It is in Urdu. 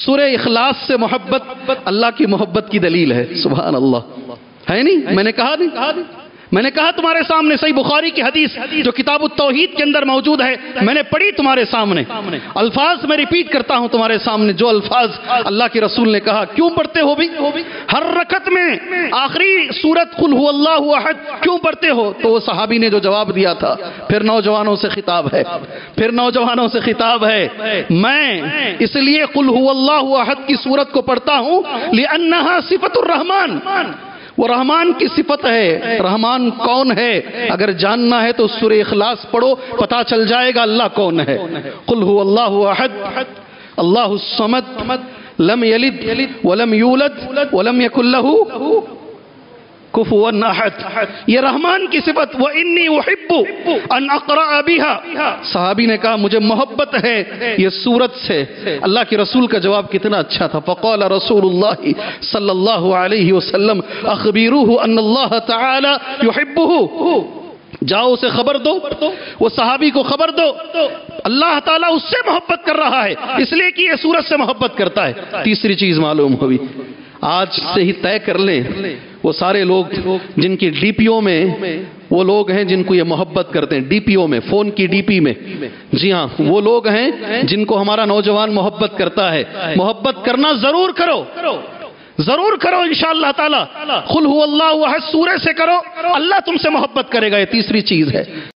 سورہ اخلاص سے محبت اللہ کی محبت کی دلیل ہے. سبحان اللہ. ہے نہیں؟ میں نے کہا تمہارے سامنے صحیح بخاری کی حدیث جو کتاب التوحید کے اندر موجود ہے، میں نے پڑھی تمہارے سامنے. الفاظ میں ریپیٹ کرتا ہوں تمہارے سامنے جو الفاظ اللہ کے رسول نے کہا. کیوں پڑھتے ہو بھی؟ ہر رکعت میں آخری سورت قل هو اللہ احد کیوں پڑھتے ہو؟ تو وہ صحابی نے جو جواب دیا تھا. پھر نوجوانوں سے خطاب ہے. میں اس لیے قل هو اللہ احد کی سورت کو پڑھتا ہوں لأنہا صفت الرحمن، وہ رحمان کی صفت ہے. رحمان کون ہے اگر جاننا ہے تو سورہ اخلاص پڑھو، پتا چل جائے گا اللہ کون ہے. قل هو اللہ احد اللہ الصمد لم یلد ولم یولد ولم یکن له کفوا احد. یہ رحمان کی صفت. وانی احب ان اقرأ بها. صحابی نے کہا مجھے محبت ہے یہ سورت سے. اللہ کے رسول کا جواب کتنا اچھا تھا. فقال رسول اللہ صلی اللہ علیہ وسلم اخبروه ان اللہ تعالی يحبه. جاؤ اسے خبر دو، وہ صحابی کو خبر دو اللہ تعالیٰ اس سے محبت کر رہا ہے اس لیے کہ یہ سورت سے محبت کرتا ہے. تیسری چیز معلوم ہوئی، آج سے ہی طے کر لیں وہ سارے لوگ جن کی ڈی پی او میں وہ لوگ ہیں جن کو یہ محبت کرتے ہیں. ڈی پی او میں، فون کی ڈی پی میں، جی ہاں وہ لوگ ہیں جن کو ہمارا نوجوان محبت کرتا ہے. محبت کرنا ضرور کرو انشاءاللہ تعالی. قل هو اللہ احد سورہ سے کرو، اللہ تم سے محبت کرے گا. یہ تیسری چیز ہے.